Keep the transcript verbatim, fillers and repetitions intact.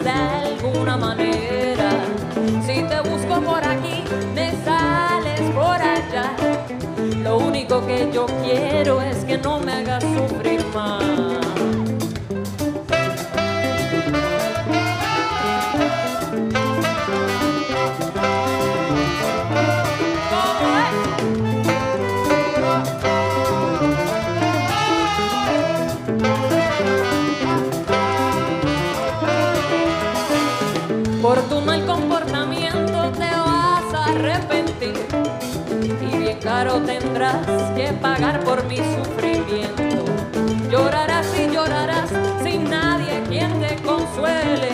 de alguna manera. Si te busco por aquí, me sales por allá. Lo único que yo quiero es que no me hagas sufrir más. Por tu mal comportamiento te vas a arrepentir y bien caro tendrás que pagar por mi sufrimiento. Llorarás y llorarás sin nadie quien te consuele.